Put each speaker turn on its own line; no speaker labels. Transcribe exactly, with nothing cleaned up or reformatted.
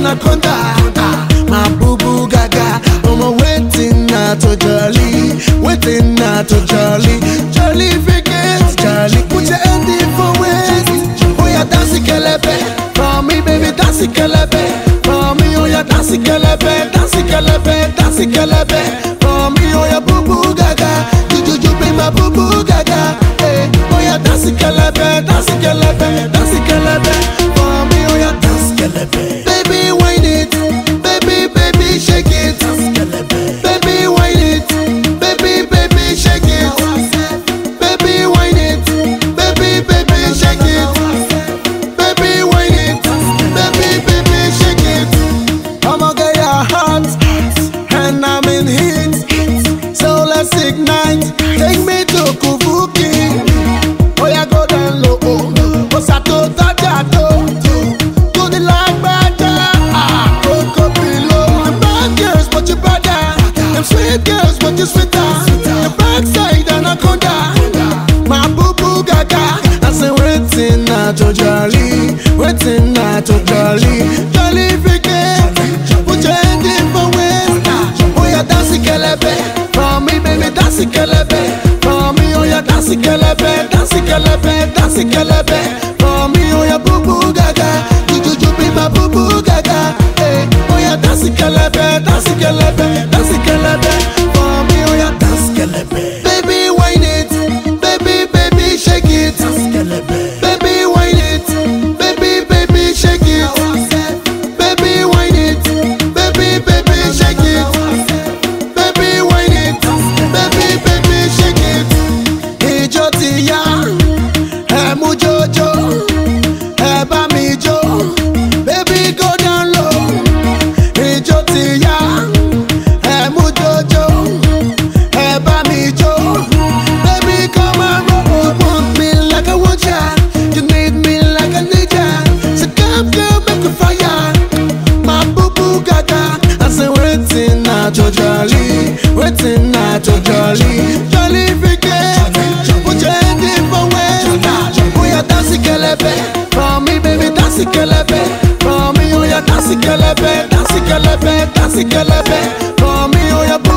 anaconda. My boo boo gaga, I'm a waiting not to jolly, waiting not to jolly, jolly forget jolly. Put your hand in for waist. Oh yeah, dance it, kelebe. For me, baby, dance it, kelebe. For me, oh yeah, dance it, kelebe, dance it, kelebe, dance it, kelebe. For me, oh yeah, boo boo gaga, you you you be my boo boo gaga. Hey, oh yeah, dance it, kelebe, dance it, kelebe, dance it, kelebe. For me, oh yeah, dance kelebe. Baby, wine it, baby, baby, shake it. Dance kelebe. Baby, wine it, baby, baby, shake it. Baby, wine it, baby, baby, shake it. Baby, wine it, baby, baby, shake it. I'ma get your heart, and I'm in heat. So let's ignite. Take me to Kuvuki. Oh yeah, go down low. Osato Tajato. To the line batter. Ah, Coco below. The bad girls, but you better. Them sweet girls, but you sweeter. The backside anaconda. My boo boo gaga. I say waiting not to jolly, waiting not to jolly, jolly forget. Put your hand in for waist. Oh yeah, dance it, kelebe. For me, baby, dance it, kelebe. For me, oh yeah, dance it, kelebe, dance it, kelebe, dance it, kelebe. For me, oh yeah, boo boo gaga, you you you be my boo boo gaga. Hey, oh yeah, dance it, kelebe, dance it, kelebe, dance it, kelebe. For me, oh yeah, dance kelebe. Baby, wine it, baby, baby, shake it. Dance kelebe. Baby, wine it, baby, baby, shake it. Baby, wine it, baby, baby, shake it. Baby, wine it, baby, baby, shake it. Ijo ti ya, ẹ mú jojo, ẹ bá mi jó. Baby, go down low. Ijo ti ya, ẹ mú jojo, ẹ bá mi jó. Baby, come and roll. You want me like I want ya, you need me like I need ya. So come, girl, make a fire. My boo boo gaga. I say waiting not to jolly, waiting not to jolly, jolly forget. Put your hand in for waist. Oh yeah, dance it, kelebe. For me, baby, dance it, kelebe. For me, oh yeah, dance it, kelebe, dance it, kelebe, dance it, kelebe. For me, oh yeah.